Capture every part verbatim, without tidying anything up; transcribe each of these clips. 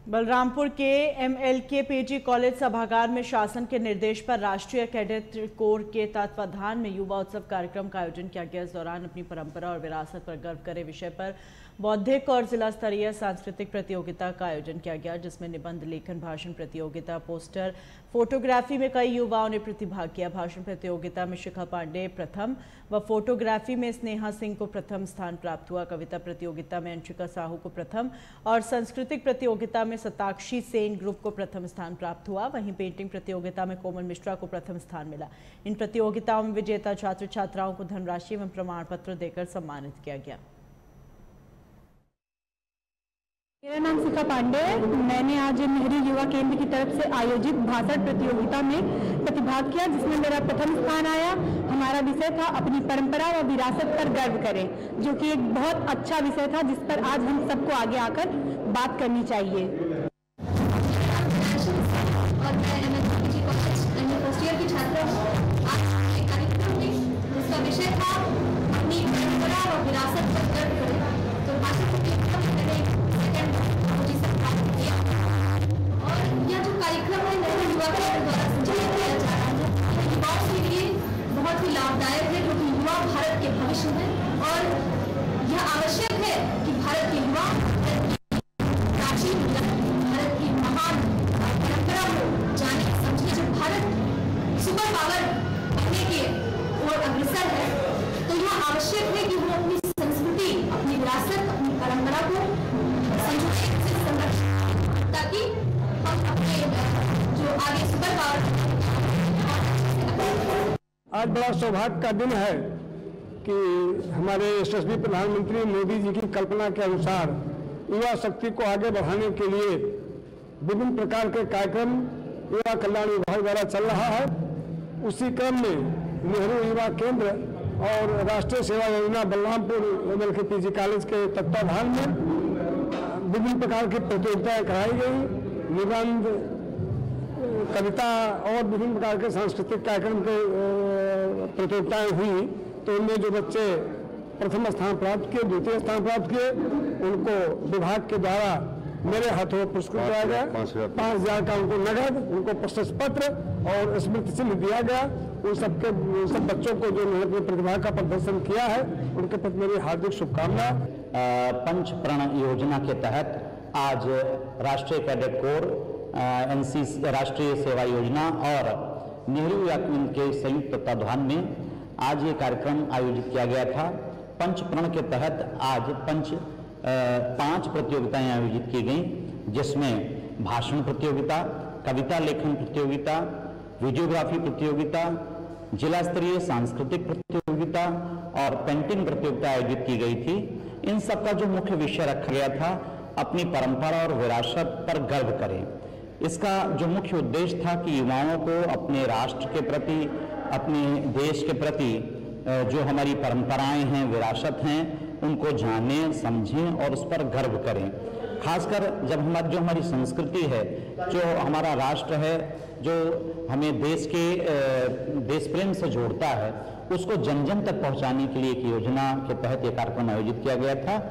बलरामपुर के MLK PG college सभागार में शासन के निर्देश पर राष्ट्रीय कैडेट कोर के तत्वाधान में युवा उत्सव कार्यक्रम का आयोजन किया गया। इस दौरान अपनी परंपरा और विरासत पर गर्व करे विषय पर बौद्धिक और जिला स्तरीय सांस्कृतिक प्रतियोगिता का आयोजन किया गया, जिसमें निबंध लेखन, भाषण प्रतियोगिता, पोस्टर, फोटोग्राफी में कई युवाओं ने प्रतिभाग किया। भाषण प्रतियोगिता में शिखा पांडे प्रथम व फोटोग्राफी में स्नेहा सिंह को प्रथम स्थान प्राप्त हुआ। कविता प्रतियोगिता में अंशिका साहू को प्रथम और सांस्कृतिक प्रतियोगिता में सताक्षी सेन ग्रुप को प्रथम स्थान प्राप्त हुआ। वहीं पेंटिंग प्रतियोगिता में कोमल मिश्रा को प्रथम स्थान मिला। इन प्रतियोगिताओं में विजेता छात्र छात्राओं को धनराशि एवं प्रमाण पत्र देकर सम्मानित किया गया। मेरा नाम शिखा पांडे है। मैंने आज नेहरू युवा केंद्र की तरफ से आयोजित भाषण प्रतियोगिता में प्रतिभाग किया, जिसमें मेरा प्रथम स्थान आया। हमारा विषय था अपनी परंपरा व विरासत पर गर्व करें, जो कि एक बहुत अच्छा विषय था, जिस पर आज हम सबको आगे आकर बात करनी चाहिए। और मैं MLK PG college first year की छात्रा हूँ। आज एक कार्यक्रम में जिसका विषय था अपनी परंपरा व विरासत पर गर्व करें, तो भाषण प्रतियोगिता में मैंने सेकंड पोजीशन प्राप्त किया। और यह जो कार्यक्रम है नेहरू युवा केंद्र द्वारा संचालित किया जा रहा है, यह युवाओं के लिए बहुत ही लाभदायक है, क्योंकि युवा भारत के भविष्य है और यह आवश्यक है कि भारत के युवा प्राचीन भारत की महान परंपरा को जाने समझे। जब भारत सुपर पावर बनने के ओर अग्रसर है, तो यह आवश्यक है कि हम अपनी संस्कृति, अपनी विरासत, अपनी परंपरा को संरक्षित से संरक्षित, ताकि हम अपने जो आगे सुपर पावर। आज बड़ा सौभाग्य का दिन है कि हमारे यशस्वी प्रधानमंत्री मोदी जी की कल्पना के अनुसार युवा शक्ति को आगे बढ़ाने के लिए विभिन्न प्रकार के कार्यक्रम युवा कल्याण विभाग द्वारा चल रहा है। उसी क्रम में नेहरू युवा केंद्र और राष्ट्रीय सेवा योजना बलरामपुर एमएलके पीजी कॉलेज के तत्वाधान में विभिन्न प्रकार की प्रतियोगिताएं कराई गई। निबंध, कविता और विभिन्न प्रकार के सांस्कृतिक कार्यक्रम के प्रतियोगिताएं हुई। तो उनमें जो बच्चे प्रथम स्थान प्राप्त किए, द्वितीय स्थान प्राप्त किए, उनको विभाग के द्वारा मेरे हाथों पुरस्कृत किया गया। पाँच हजार का उनको नगद, उनको प्रशस्ति पत्र और स्मृति चिन्ह दिया गया। उन सबके उन सब बच्चों को जो अपनी प्रतिभा का प्रदर्शन किया है, उनके प्रति मेरी हार्दिक शुभकामना। पंच प्रण योजना के तहत आज राष्ट्रीय कैडेट कोर, एनसीसी राष्ट्रीय सेवा योजना और नेहरू युवा केंद्र के संयुक्त तत्वाधान में आज ये कार्यक्रम आयोजित किया गया था। पंच प्रण के तहत आज पंच पांच प्रतियोगिताएं आयोजित की गई, जिसमें भाषण प्रतियोगिता, कविता लेखन प्रतियोगिता, वीडियोग्राफी प्रतियोगिता, जिला स्तरीय सांस्कृतिक प्रतियोगिता और पेंटिंग प्रतियोगिता आयोजित की गई थी। इन सब का जो मुख्य विषय रखा गया था, अपनी परंपरा और विरासत पर गर्व करें। इसका जो मुख्य उद्देश्य था कि युवाओं को अपने राष्ट्र के प्रति, अपने देश के प्रति जो हमारी परंपराएं हैं, विरासत हैं, उनको जानें, समझें और उस पर गर्व करें। खासकर जब हमारी जो हमारी संस्कृति है, जो हमारा राष्ट्र है, जो हमें देश के देश प्रेम से जोड़ता है, उसको जन जन तक पहुंचाने के लिए एक योजना के तहत ये कार्यक्रम आयोजित किया गया था,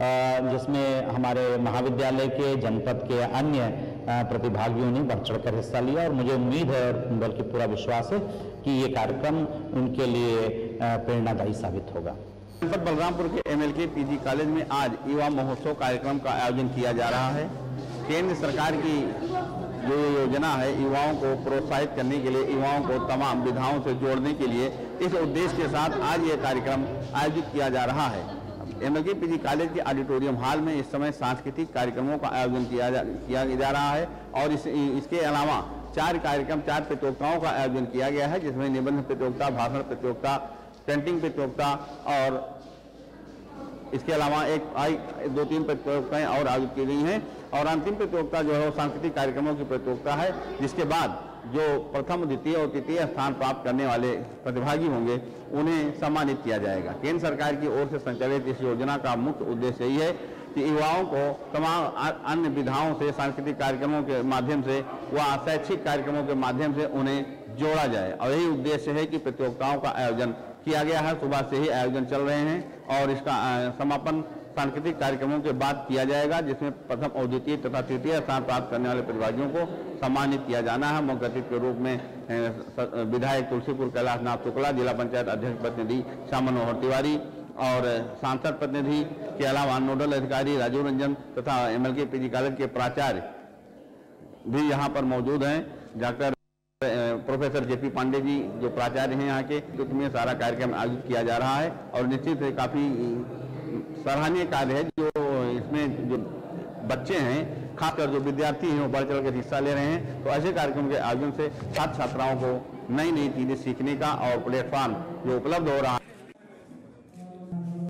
जिसमें हमारे महाविद्यालय के, जनपद के अन्य प्रतिभागियों ने बढ़ चढ़कर हिस्सा लिया। और मुझे उम्मीद है और बल्कि पूरा विश्वास है कि ये कार्यक्रम उनके लिए प्रेरणादायी साबित होगा। जनपद बलरामपुर के एमएलके पीजी कॉलेज में आज युवा महोत्सव कार्यक्रम का आयोजन किया जा रहा है। केंद्र सरकार की जो योजना है, युवाओं को प्रोत्साहित करने के लिए, युवाओं को तमाम विधाओं से जोड़ने के लिए, इस उद्देश्य के साथ आज ये कार्यक्रम आयोजित किया जा रहा है। एमएलके पीजी कॉलेज के ऑडिटोरियम हॉल में इस समय सांस्कृतिक कार्यक्रमों का आयोजन किया जा किया जा रहा है और इस, इसके अलावा चार कार्यक्रम, चार प्रतियोगिताओं का आयोजन किया गया है, जिसमें निबंध प्रतियोगिता, भाषण प्रतियोगिता, पेंटिंग प्रतियोगिता और इसके अलावा एक आई दो तीन प्रतियोगिताएं और आयोजित की गई हैं। और अंतिम प्रतियोगिता जो है वो सांस्कृतिक कार्यक्रमों की प्रतियोगिता है, जिसके बाद जो प्रथम, द्वितीय और तृतीय स्थान प्राप्त करने वाले प्रतिभागी होंगे, उन्हें सम्मानित किया जाएगा। केंद्र सरकार की ओर से संचालित इस योजना का मुख्य उद्देश्य यही है कि युवाओं को तमाम अन्य विधाओं से, सांस्कृतिक कार्यक्रमों के माध्यम से व शैक्षिक कार्यक्रमों के माध्यम से उन्हें जोड़ा जाए। और यही उद्देश्य है कि प्रतियोगिताओं का आयोजन किया गया है। सुबह से ही आयोजन चल रहे हैं और इसका समापन सांस्कृतिक कार्यक्रमों के बाद किया जाएगा, जिसमें प्रथम और द्वितीय तथा तृतीय स्थान प्राप्त करने वाले प्रतिभागियों को सम्मानित किया जाना है। मुख्य अतिथि के रूप में विधायक तुलसीपुर कैलाश नाथ शुक्ला, जिला पंचायत अध्यक्ष प्रतिनिधि श्याम मनोहर तिवारी और सांसद प्रतिनिधि के अलावा नोडल अधिकारी राजीव रंजन तथा एमएलके पीजी कॉलेज के प्राचार्य भी यहाँ पर मौजूद हैं। Doctor professor JP Pandey ji जो प्राचार्य हैं यहाँ के, तो में सारा कार्यक्रम आयोजित किया जा रहा है और निश्चित है काफी सराहनीय कार्य है। जो इसमें जो बच्चे हैं, खासकर जो विद्यार्थी हैं, वो बढ़ चढ़ कर हिस्सा ले रहे हैं। तो ऐसे कार्यक्रम के आयोजन से छात्र छात्राओं को नई नई चीजें सीखने का और प्लेटफॉर्म जो उपलब्ध हो रहा है।